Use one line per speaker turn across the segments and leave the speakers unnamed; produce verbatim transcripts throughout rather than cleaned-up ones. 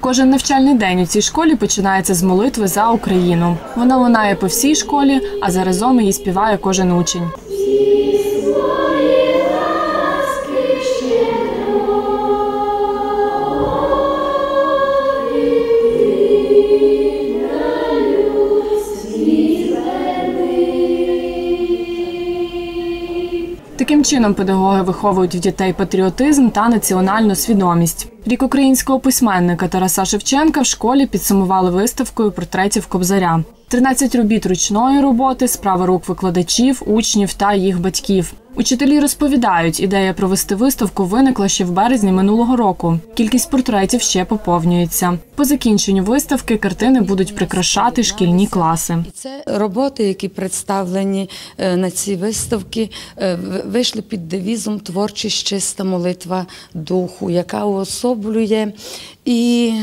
Кожен навчальний день у цій школі починається з молитви за Україну. Вона лунає по всій школі, а заразом її співає кожен учень. Таким чином педагоги виховують в дітей патріотизм та національну свідомість. Рік українського письменника Тараса Шевченка в школі підсумували виставкою портретів Кобзаря. тринадцять робіт ручної роботи, справа рук викладачів, учнів та їх батьків. Учителі розповідають, ідея провести виставку виникла ще в березні минулого року. Кількість портретів ще поповнюється. По закінченню виставки картини будуть прикрашати шкільні класи.
Це роботи, які представлені на цій виставці, вийшли під девізом «Творчість, чиста молитва духу», яка уособлює і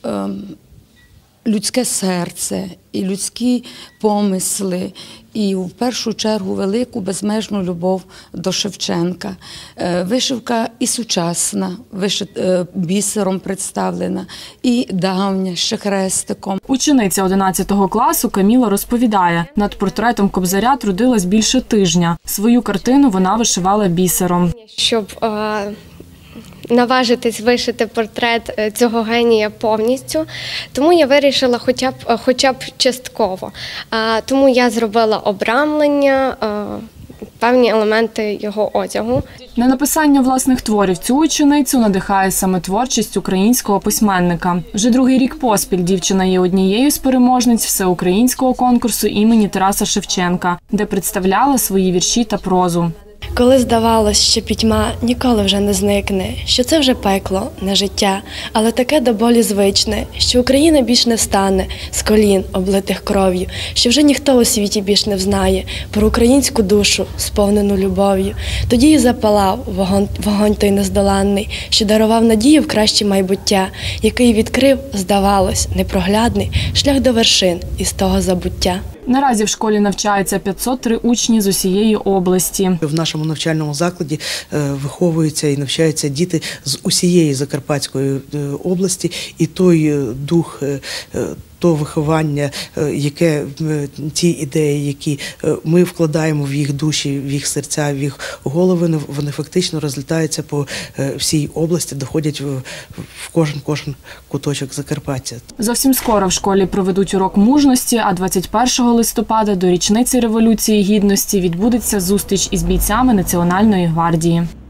людське серце, і людські помисли, і в першу чергу велику безмежну любов до Шевченка. Вишивка і сучасна, бісером представлена, і давня, ще хрестиком.
Учениця одинадцятого класу Каміла розповідає, над портретом Кобзаря трудилась більше тижня. Свою картину вона вишивала бісером.
Щоб е наважитись вишити портрет цього генія повністю, тому я вирішила хоча б, хоча б частково. Тому я зробила обрамлення, певні елементи його одягу.
На написання власних творів цю ученицю надихає саме творчість українського письменника. Вже другий рік поспіль дівчина є однією з переможниць всеукраїнського конкурсу імені Тараса Шевченка, де представляла свої вірші та прозу.
Коли здавалось, що пітьма ніколи вже не зникне, що це вже пекло, не життя, але таке до болі звичне, що Україна більш не встане з колін, облитих кров'ю, що вже ніхто у світі більш не взнає про українську душу, сповнену любов'ю. Тоді і запалав вогонь, вогонь той нездоланний, що дарував надію в краще майбуття, який відкрив, здавалось, непроглядний шлях до вершин із того забуття.
Наразі в школі навчаються п'ятсот три учні з усієї області.
В нашому навчальному закладі виховуються і навчаються діти з усієї Закарпатської області, і той дух, то виховання, яке ті ідеї, які ми вкладаємо в їх душі, в їх серця, в їх голови, вони фактично розлітаються по всій області, доходять в кожен кожен куточок Закарпаття.
Зовсім скоро в школі проведуть урок мужності, а двадцять першого листопада до річниці Революції Гідності відбудеться зустріч із бійцями Національної гвардії.